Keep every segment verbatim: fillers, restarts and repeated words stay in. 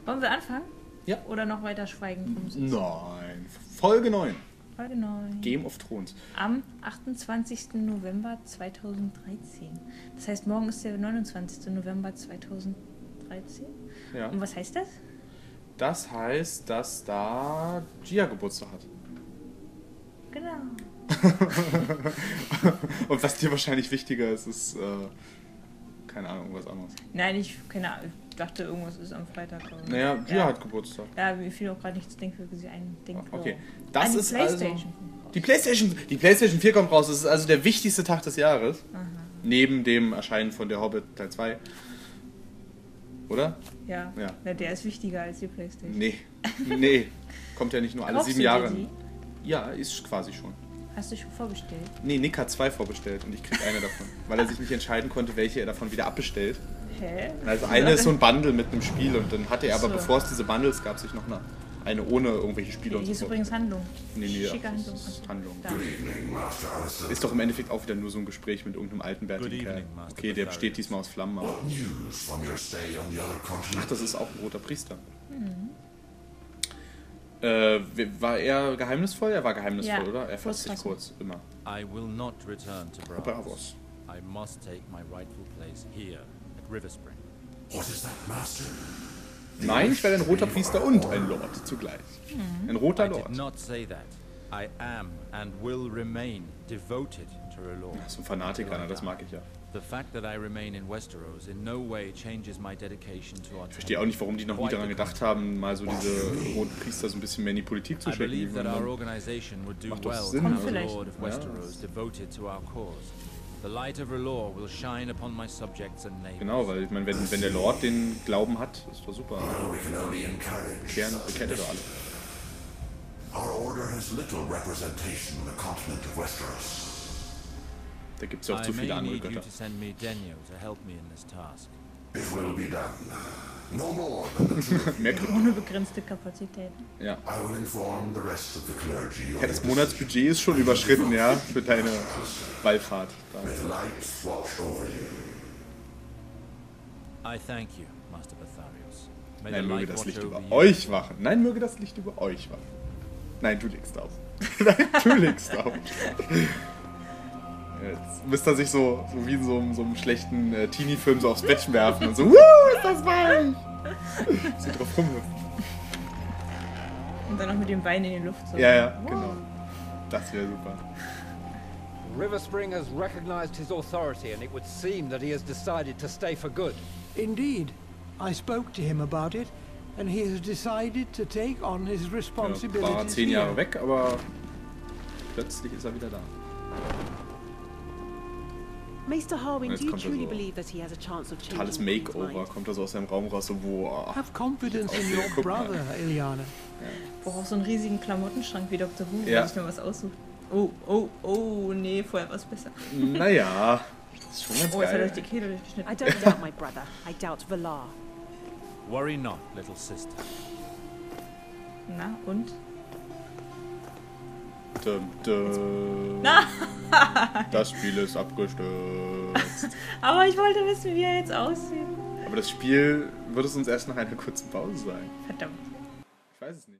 Wollen wir anfangen? Ja. Oder noch weiter schweigen? Nein. Folge neun. Folge neun. Game of Thrones. Am achtundzwanzigsten November zweitausenddreizehn. Das heißt, morgen ist der neunundzwanzigsten November zweitausenddreizehn. Ja. Und was heißt das? Das heißt, dass da Gia Geburtstag hat. Genau. Und was dir wahrscheinlich wichtiger ist, ist, äh, keine Ahnung, was anderes. Nein, ich, keine Ahnung, ich dachte, irgendwas ist am Freitag. Aber Naja, Gia ja. hat Geburtstag. Ja, mir fiel auch gerade nichts Denkfähiges für sie ein. Denk Okay, so. das Ah, die ist PlayStation. also... Die PlayStation, die PlayStation vier kommt raus. Das ist also der wichtigste Tag des Jahres. Aha. Neben dem Erscheinen von Der Hobbit Teil zwei. Oder? Ja. Ja. Na, der ist wichtiger als die PlayStation. Nee. Nee. Kommt ja nicht nur alle Kaufst sieben du dir Jahre. die? Ja, ist quasi schon. Hast du schon vorbestellt? Nee, Nick hat zwei vorbestellt und ich krieg eine davon. Weil er sich nicht entscheiden konnte, welche er davon wieder abbestellt. Hä? Also eine ist so ein Bundle mit einem Spiel und dann hatte er aber, So. bevor es diese Bundles gab, sich noch eine, eine ohne irgendwelche Spiele Okay, hier und ist so. übrigens Handlung. Nee, nee, Schicke ja, das Handlung. ist Handlung. Da. Ist doch im Endeffekt auch wieder nur so ein Gespräch mit irgendeinem alten bärtigen Kerl. evening, Master Okay, der Betharius. besteht diesmal aus Flammen, aber... Ach, das ist auch ein roter Priester. Mhm. Äh, war er geheimnisvoll? Er war geheimnisvoll, Ja, oder? Er fasst sich Kurzfassung. kurz, immer. I will not return to Bravos. Bravos. I must take my rightful place here at Riverspring. What is that, Master? Nein, ich werde ein roter Priester und ein Lord zugleich. Ein roter I Lord. did not say that. I am and will remain devoted to R'hllor. So ein Fanatiker, na, das mag ich ja. The fact that I remain in Westeros in no way changes my dedication to our Ich verstehe auch nicht, warum die noch nie daran gedacht haben, mal so diese roten Priester so ein bisschen mehr in die Politik zu I schicken. believe that our Irgendwann. organization would do Macht doch well Sinn, to also. have a Vielleicht. Lord of Ja. Westeros devoted to our cause. The light of R'hllor will shine upon my subjects and neighbors. Genau, weil ich meine, wenn, wenn der Lord den Glauben hat, ist doch super. We can only encourage. Kern bekennt doch alle. Our order has little representation in the continent of Westeros. Da gibt es ja auch I zu viele may andere need you Götter. to send me Denyo to help me in this task. It will be done. No more than the two. Mehr Götter? Ohne begrenzte Kapazitäten. Ja. I will inform the rest of the clergy of Ja, das your Monatsbudget ist schon überschritten, ja, für deine Wallfahrt. Da. decision. Light watch over you. I thank you, Master Betharius. May Nein, the möge light das watch Licht over über you. euch wachen. Nein, möge das Licht über euch wachen. Nein, du legst auf. Nein, du legst auf. Jetzt müsste er sich so, so wie in so einem, so einem schlechten äh, Teenie-Film so aufs Bett werfen und so, wuh, ist das weich! So drauf rumhüpfen. Und dann noch mit dem Bein in die Luft. So. Ja, ja, genau. Das wäre super. Riverspring has recognized his authority, and it would seem that he has decided to stay for good. Indeed. I spoke to him about it, and he has decided to take on his Ja, responsibilities war zehn Jahre here. weg, aber plötzlich ist er wieder da. Maester Harwin, Jetzt do you kommt er truly so- believe that he has a chance of changing Totales the Queen's Makeover, mind? kommt er so aus seinem Raum raus, so, boah. Have confidence in Okay, your guck mal. brother, Ilyana. Braucht auch so einen riesigen Klamottenschrank wie Doktor Who, Ja. wenn sich mir was aussucht. Oh, oh, oh, nee, vorher was besser. Naja, das ist schon ganz Oh, jetzt hat er geil. euch die Kehle durchgeschnitten. I don't doubt my brother. I doubt Valar. Worry not, little sister. Na, und? Dum, dum. Na! Das Spiel ist abgestürzt. Aber ich wollte wissen, wie er jetzt aussieht. Aber das Spiel wird es uns erst nach einer kurzen Pause sein. Verdammt. Ich weiß es nicht.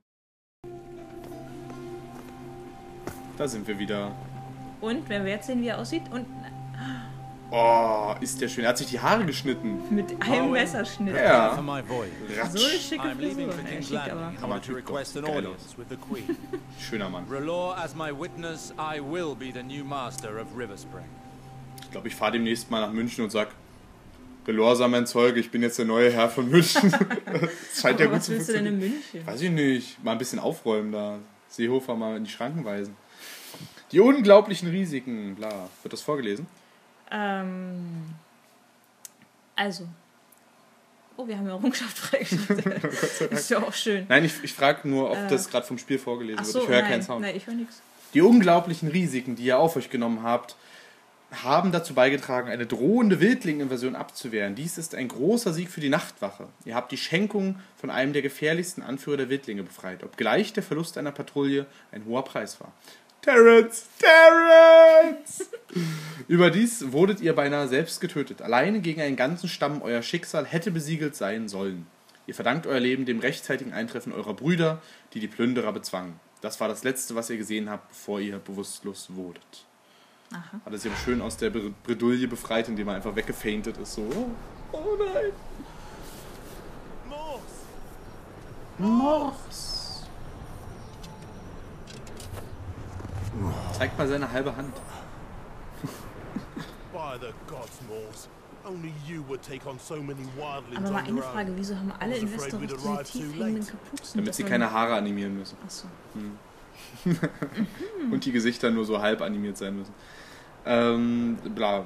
Da sind wir wieder. Und, wenn wir jetzt sehen, wie er aussieht, und Oh, ist der schön. Er hat sich die Haare geschnitten. mit einem Messerschnitt. For Ja. my voyage. So eine Ratsch. schicke I'm leaving Frisur. for Ja, King's schick aber. Landing in Hammer order to Typ, request an geil audience with the Queen. Schöner Mann. R'hllor as my witness, I will be the new master of Riverspring. Ich glaube, ich fahre demnächst mal nach München und sag, Belorsa, mein Zeuge, ich bin jetzt der neue Herr von München. Das scheint Aber ja gut was zu willst du denn funktionieren. in München? Weiß ich nicht. Mal ein bisschen aufräumen da. Seehofer mal in die Schranken weisen. Die unglaublichen Risiken, bla. Wird das vorgelesen? Ähm. Also. Oh, wir haben ja Errungenschaft freigeschaltet. Ist ja auch schön. Nein, ich, ich frage nur, ob Äh. das gerade vom Spiel vorgelesen Ach wird. so, Ich höre nein, keinen Sound. nein, ich höre nichts. Die unglaublichen Risiken, die ihr auf euch genommen habt, haben dazu beigetragen, eine drohende Wildling-Invasion abzuwehren. Dies ist ein großer Sieg für die Nachtwache. Ihr habt die Schenkung von einem der gefährlichsten Anführer der Wildlinge befreit, obgleich der Verlust einer Patrouille ein hoher Preis war. Terrence! Terrence! Überdies wurdet ihr beinahe selbst getötet. Alleine gegen einen ganzen Stamm euer Schicksal hätte besiegelt sein sollen. Ihr verdankt euer Leben dem rechtzeitigen Eintreffen eurer Brüder, die die Plünderer bezwangen. Das war das Letzte, was ihr gesehen habt, bevor ihr bewusstlos wurdet. Aha. Hat er sich aber schön aus der Bredouille befreit, indem er einfach weggefeintet ist. So, oh, oh nein. Mors. Zeigt mal seine halbe Hand. By the gods, Morse. Only you would take on so many wildlings Aber mal on eine your Frage, own. wieso haben alle I was afraid Investoren we'd diese arrived tief too hängenden late. Kapuzen? Damit dass sie man- keine Haare animieren müssen. Achso. Und die Gesichter nur so halb animiert sein müssen. Ähm, bla.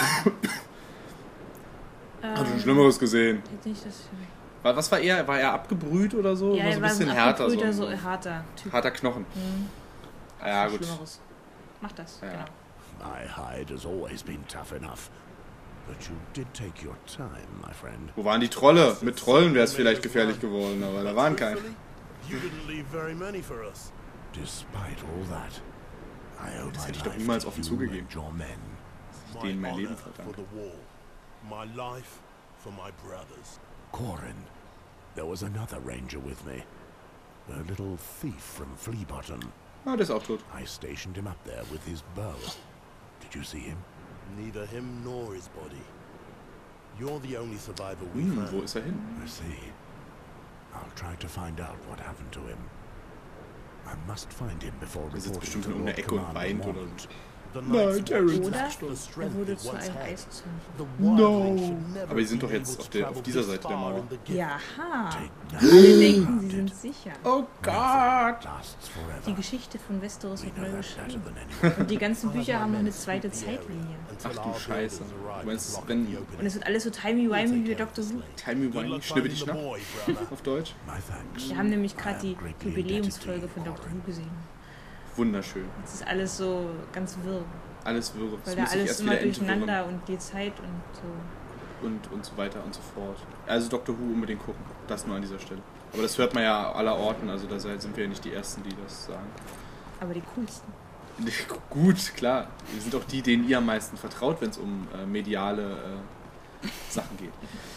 Hast du schon Schlimmeres gesehen? Hätte nicht das Wa- Was war er? War er abgebrüht oder so? Ja, War er so ein war bisschen ein härter. So, abgebrühter, so harter Typ. harter Knochen. Mhm. Ja, Was gut. Schlimmeres. Mach das, Ja. genau. My hide has always been tough enough. But you did take your time, my friend. Wo waren die Trolle? Mit Trollen wäre es vielleicht gefährlich geworden, aber da waren keine. You didn't leave very many for us. Despite all that, I owe Das my hätte ich doch life niemals to offen you zugegeben. and your men. Ich denen mein Leben honor for verdanke. the war. My life for my brothers. Corin, there was another ranger with me. A little thief from Fleabottom. Ah, der ist auch tot. I stationed him up there with his bow. Did you see him? Neither him nor his body. You're the only survivor we Hm, found. wo ist er hin? I see. I'll try to find out what happened to him. I must find him before Der sitzt reporting bestimmt to in irgendeiner Lord Ecke und Commander weint oder Mormont. so. The Nein, Night's Terrence. Watch Oder lost the er strength wurde it zu once einem had. Eiszünder. The No. wildlings should never Aber die sind be doch jetzt able auf to der- auf travel dieser this Seite der far Mauer. in the gift. Jaha. Take Alle nothing denken, about sie it. sind sicher. Oh Gott! Lasts forever. Die Geschichte von Westeros We wird know neu that better geschrieben. than anyone. Und die ganzen Bücher haben noch eine zweite Zeitlinie. Ach du Scheiße. Du meinst, wenn Und es wird alles so timey-wimey wie Doctor Who. Timey-Wimey, schnippe dich nach auf Deutsch? My thanks. Wir haben nämlich gerade I die am greatly Jubiläumsfolge indebted to von you, Doctor Who gesehen. Wunderschön. Es ist alles so ganz wirr. Alles wirre. Das Weil da muss ich alles erst immer wieder entwirren. durcheinander und die Zeit und so. Und, und so weiter und so fort. Also Doctor Who unbedingt gucken. Das nur an dieser Stelle. Aber das hört man ja aller Orten, also da sind wir ja nicht die Ersten, die das sagen. Aber die coolsten. Gut, klar. Wir sind auch die, denen ihr am meisten vertraut, wenn es um äh, mediale äh, Sachen geht.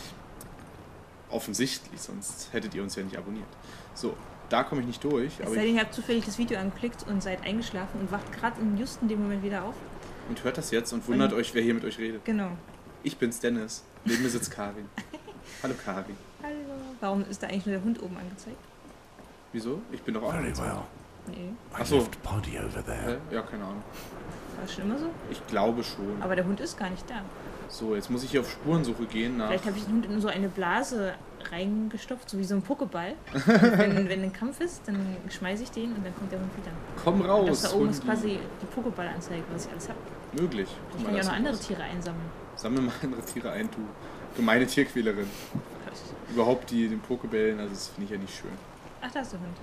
Offensichtlich, sonst hättet ihr uns ja nicht abonniert. So, da komme ich nicht durch. Es Aber sei ich, denn, ihr habt zufällig das Video angeklickt und seid eingeschlafen und wacht gerade in just in dem Moment wieder auf. und hört das jetzt und wundert Und- euch, wer hier mit euch redet. Genau. Ich bin's, Dennis. Neben mir sitzt Karin. Hallo Karin. Hallo. Warum ist da eigentlich nur der Hund oben angezeigt? Wieso? Ich bin doch auch Very angezeigt. well. Nee. I Ach so. left Poddy over there. Äh, ja, keine Ahnung. War das schon immer so? Ich glaube schon. Aber der Hund ist gar nicht da. So, jetzt muss ich hier auf Spurensuche gehen nach... Vielleicht habe ich den Hund in so eine Blase reingestopft, so wie so ein Pokéball. Und wenn, wenn ein Kampf ist, dann schmeiße ich den und dann kommt der Hund wieder. Komm Und raus, das da oben ist Hundi. quasi die Pokéball-Anzeige, was ich alles habe. Möglich. Guck Ich mal, kann ja das auch noch sieht andere aus. Tiere einsammeln. Sammel mal andere Tiere ein, du gemeine Tierquälerin. Überhaupt die den Pokebällen, also das finde ich ja nicht schön. Ach, da ist der Hund.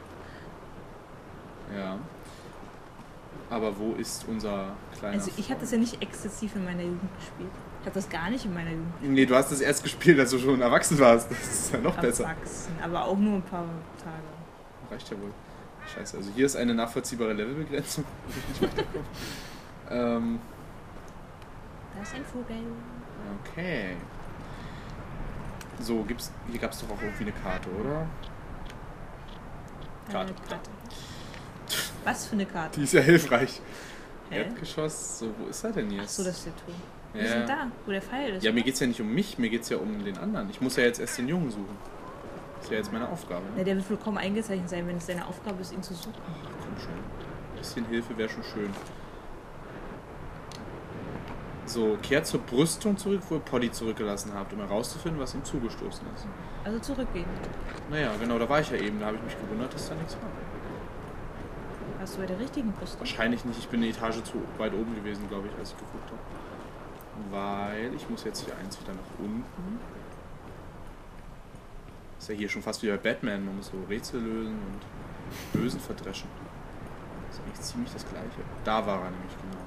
Ja. Aber wo ist unser kleiner... Also ich habe das ja nicht exzessiv in meiner Jugend gespielt. Ich habe das gar nicht in meiner Jugend Nee, du hast das erst gespielt, als du schon erwachsen warst. Das ist ja noch besser. erwachsen. Aber auch nur ein paar Tage. Reicht ja wohl. Scheiße, also hier ist eine nachvollziehbare Levelbegrenzung. ähm, Da ist ein Vogel. okay. So, gibt's, hier gab es doch auch irgendwie eine Karte, oder? Karte. Äh, Karte. Was für eine Karte? Die ist ja hilfreich. Hä? Erdgeschoss, so, wo ist er denn jetzt? Ach so, das ist der Turm. Wir Ja. sind da, wo der Pfeil ist. Ja, mir oder? geht's ja nicht um mich, mir geht's ja um den anderen. Ich muss ja jetzt erst den Jungen suchen. Das ist ja jetzt meine Aufgabe. Na, Ne? der wird wohl kaum eingezeichnet sein, wenn es seine Aufgabe ist, ihn zu suchen. Ach, komm schon. Ein bisschen Hilfe wäre schon schön. So, kehrt zur Brüstung zurück, wo ihr Poddy zurückgelassen habt, um herauszufinden, was ihm zugestoßen ist. Also zurückgehen. Naja, genau, da war ich ja eben. Da habe ich mich gewundert, dass da nichts war. Warst du bei der richtigen Brüstung? Wahrscheinlich nicht. Ich bin eine Etage zu weit oben gewesen, glaube ich, als ich geguckt habe. Weil ich muss jetzt hier eins wieder nach unten. Ist ja hier schon fast wie bei Batman. Man muss so Rätsel lösen und Bösen verdreschen. Das ist eigentlich ziemlich das Gleiche. Da war er nämlich, genau.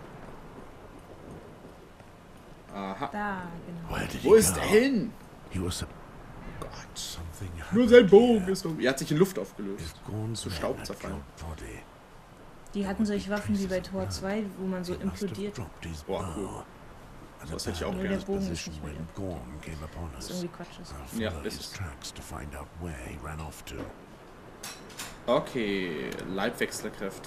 Aha. Da, genau. Where did Wo he ist go? er hin? He was a... Gott. Something Nur sein happened Bogen here. ist um. Er hat sich in Luft aufgelöst. His Gorn's Zu men Staub had zerfallen. killed Poddy. Die hatten solche Waffen wie bei Tor zwei, wo man so He must have implodiert. dropped his Boah, cool. bow. and Das hätte ich auch Nur gerne. der Bogen ist position nicht when mit. Gorm came upon Das us. ist irgendwie Quatsch. Ist. I'll Ja, follow ist his es. tracks to find out where he ran off to. Okay, Leibwechselkräfte.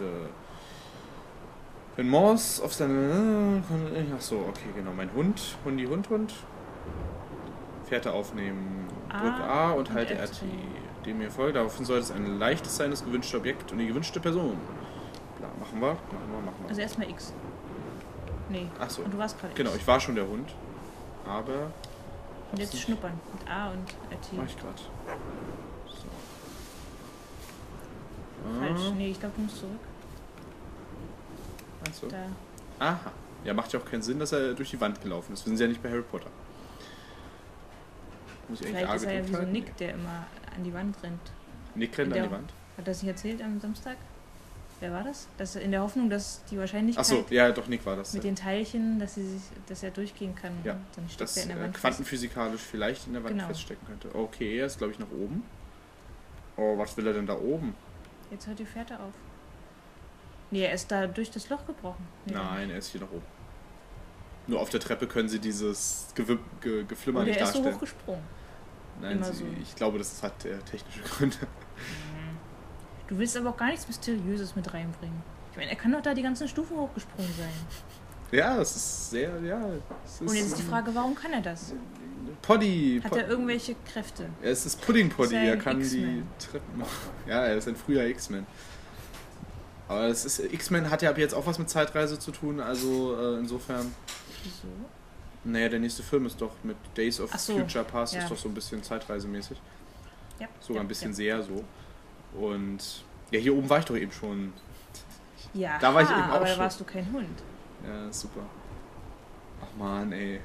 Wenn Morse auf seine... Ach so, okay, genau. Mein Hund. Hundi, Hund, Hund. Fährte aufnehmen. Drück A A und und halte R R T. T. Dem mir folgt. Daraufhin sollte es ein leichtes sein, das gewünschte Objekt und die gewünschte Person. Klar, machen wir. Machen wir, machen wir. Also erstmal X. Nee. Ach so. Und du warst gerade Genau, X. ich war schon der Hund. Aber... Und jetzt schnuppern. Mit A und R T. Mach ich gerade. So. Falsch. Nee, ich glaube, du musst zurück. Achso. Da. Aha. Ja, macht ja auch keinen Sinn, dass er durch die Wand gelaufen ist. Wir sind ja nicht bei Harry Potter. Muss ich eigentlich Vielleicht A ist er ja gedrückt wie so halten? Nick, der immer an die Wand rennt. Nick rennt In an die der- Wand. Hat er das nicht erzählt am Samstag? Wer war das? Dass er in der Hoffnung, dass die Wahrscheinlichkeit Achso, ja, doch, Nick war das. mit ja. den Teilchen, dass, sie sich, dass er durchgehen kann. Ja, und dann steckt Das er in der äh, Wand fest. quantenphysikalisch vielleicht in der Wand Genau. feststecken könnte. Okay, er ist, glaube ich, nach oben. Oh, was will er denn da oben? Jetzt hört die Fährte auf. Nee, er ist da durch das Loch gebrochen. Nee. Nein, er ist hier nach oben. Nur auf der Treppe können sie dieses Gewip Ge Geflimmer Oder nicht er ist so darstellen. hochgesprungen. Nein, immer sie, so. ich glaube, das hat äh, technische Gründe. Du willst aber auch gar nichts Mysteriöses mit reinbringen. Ich meine, er kann doch da die ganzen Stufen hochgesprungen sein. Ja, das ist sehr, ja. Es ist Und jetzt ist die Frage, warum kann er das? Poddy. Hat Pod er irgendwelche Kräfte? Er ist das Pudding Poddy, Ist er er ein kann die X-Men? Treppen machen. Ja, er ist ein früher X-Men. Aber es ist X-Men hat ja ab jetzt auch was mit Zeitreise zu tun, also äh, insofern. Wieso? Naja, der nächste Film ist doch mit Days of Ach so, Future Past, ja. ist doch so ein bisschen zeitreisemäßig. Ja. Sogar ja, ein bisschen ja. sehr so. Und ja, hier oben war ich doch eben schon. Ja, Da war ich ha, eben auch aber da schon. warst du kein Hund. Ja, super. Ach man, ey.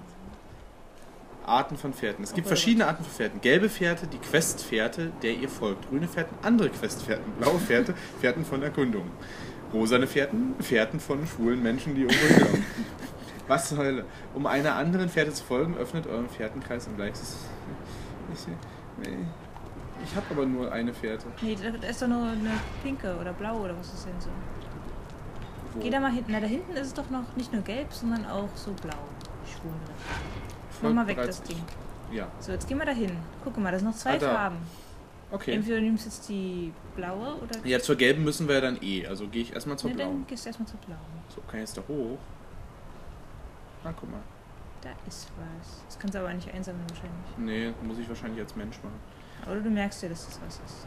Arten von Fährten. Es gibt Oh Gott, verschiedene Arten von Fährten. Gelbe Fährte, die Questfährte, der ihr folgt. Grüne Fährten, andere Questfährten. Blaue Fährte, Fährten von Erkundung. Rosane Fährten, Fährten von schwulen Menschen, die irgendwo hinkommen. Was zur Hölle? Um einer anderen Fährte zu folgen, öffnet euren Fährtenkreis am gleichen. Ich, nee. ich habe aber nur eine Fährte. Nee, da, da ist doch nur eine pinke oder blau oder was ist denn so? Wo? Geh da mal hinten. Na, da hinten ist es doch noch nicht nur gelb, sondern auch so blau. Schwul. Mach Folgt mal weg bereits das Ding. Ja, So, jetzt gehen wir da hin. Guck mal, da sind noch zwei Ah, da. Farben. okay. Entweder du nimmst jetzt die blaue oder... Ja, zur gelben müssen wir ja dann eh. Also gehe ich erstmal zur Ne, blauen. dann gehst du erstmal zur blauen. So, kann ich jetzt da hoch? Ah, guck mal. Da ist was. Das kannst du aber nicht einsammeln wahrscheinlich. Nee, muss ich wahrscheinlich als Mensch machen. Oder du merkst ja, dass das was ist.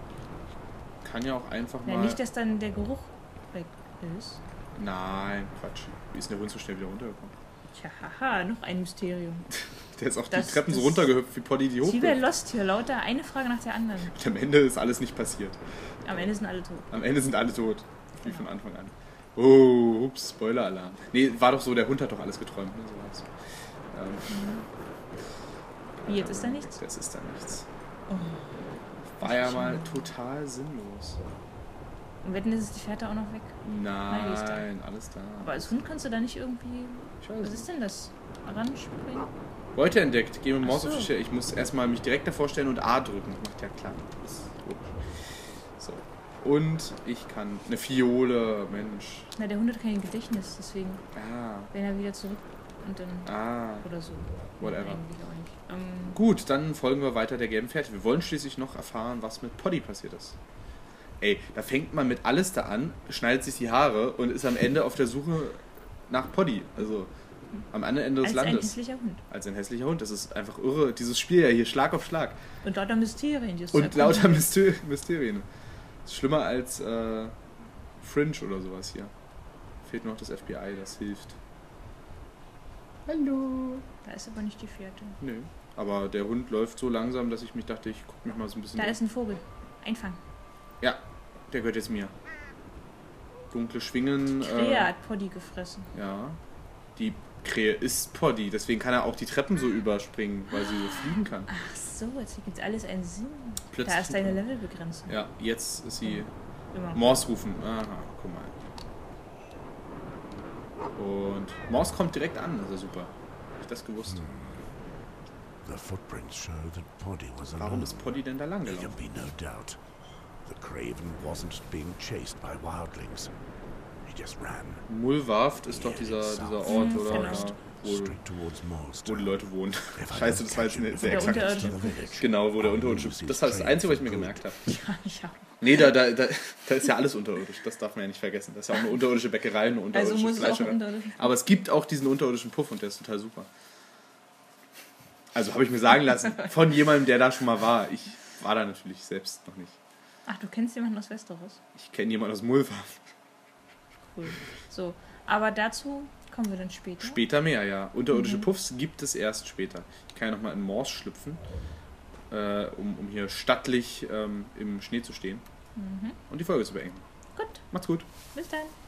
Kann ja auch einfach Ja, mal... nicht, dass dann der Geruch weg ist. Nein, Quatsch. Wie ist denn der Hund so schnell wieder runtergekommen? Tja, haha, noch ein Mysterium. Der ist auch Das- die Treppen so das- runtergehüpft, wie Poddy die Ist wie bei hochhüpft. Lost hier, lauter eine Frage nach der anderen. Und am Ende ist alles nicht passiert. Am Ende sind alle tot. Am Ende sind alle tot. Wie von Anfang an. Oh, ups, Spoiler-Alarm. Nee, war doch so, der Hund hat doch alles geträumt. Ne? So war's. Ähm, Wie, jetzt ist da nichts? Das ist da nichts. Oh. War ja mal total sinnlos. Und wetten, ist die Fährte auch noch weg? Nein, die ist da. Nein, alles da. Aber als Hund kannst du da nicht irgendwie... Ich weiß Was nicht. ist denn das? Ranspringen? Beute entdeckt. Geh mit Ach Maus so. auf die Stelle. Ich muss erstmal mich direkt davor stellen und A drücken. Das macht ja klar. Das ist logisch. So. Und ich kann eine Fiole, Mensch. Na, der Hund hat kein Gedächtnis, deswegen, Ah, wenn er wieder zurück und dann... ah. Oder so. Whatever. Nee, eigentlich auch nicht. Ähm, Gut, dann folgen wir weiter der gelben Fährte. Wir wollen schließlich noch erfahren, was mit Poddy passiert ist. Ey, da fängt man mit alles da an, schneidet sich die Haare und ist am Ende auf der Suche nach Poddy. Also am anderen Ende des als ein Landes. hässlicher Hund. Als ein hässlicher Hund. Das ist einfach irre. Dieses Spiel ja hier, Schlag auf Schlag. Und lauter Mysterien. die es zu Und erkunden lauter gilt. Myster Mysterien. Das ist schlimmer als äh, Fringe oder sowas hier. Fehlt noch das F B I, das hilft. Hallo. Da ist aber nicht die Fährte. Nö. Aber der Hund läuft so langsam, dass ich mich dachte, ich gucke mich mal so ein bisschen... Da um. ist ein Vogel. Einfangen. Ja, der gehört jetzt mir. Dunkle Schwingen. Krähe Äh, hat Poddy gefressen. ja. Die Krähe ist Poddy, deswegen kann er auch die Treppen so überspringen, weil sie so fliegen kann. Ach so, jetzt gibt alles einen Sinn. Plötzlich- Da ist deine Levelbegrenzung. Ja, jetzt ist sie... Immer. Morse rufen. Aha, guck mal. Und Morse kommt direkt an, das ist ja super. Hab ich das gewusst. The footprints show that Poddy was alone. Warum ist Poddy denn da lang There can gelaufen? be no doubt. The Craven wasn't being chased by wildlings. It just ran. Mulvarft ist doch dieser, dieser Ort, Mhm, oder? genau. Ja, wo, Straight towards Most. wo die Leute wohnen. Scheiße, das war jetzt eine sehr Der exakte... unterirdische. Genau, wo der unterirdische... Das ist das Einzige, was ich mir gemerkt habe. Ja, ich auch. Nee, da, da, da, da ist ja alles unterirdisch. Das darf man ja nicht vergessen. Das ist ja auch eine unterirdische Bäckerei, eine Also unterirdische muss es auch einen Fleischerei. unterirdischen. Aber es gibt auch diesen unterirdischen Puff und der ist total super. Also habe ich mir sagen lassen, von jemandem, der da schon mal war. Ich war da natürlich selbst noch nicht. Ach, du kennst jemanden aus Westeros? Ich kenne jemanden aus Mulvarft. Cool. So, aber dazu kommen wir dann später. Später mehr, ja. Unterirdische Mhm. Puffs gibt es erst später. Ich kann ja nochmal in Mors schlüpfen, äh, um, um hier stattlich ähm, im Schnee zu stehen Mhm. und die Folge zu beenden. Gut, Macht's gut. bis dann.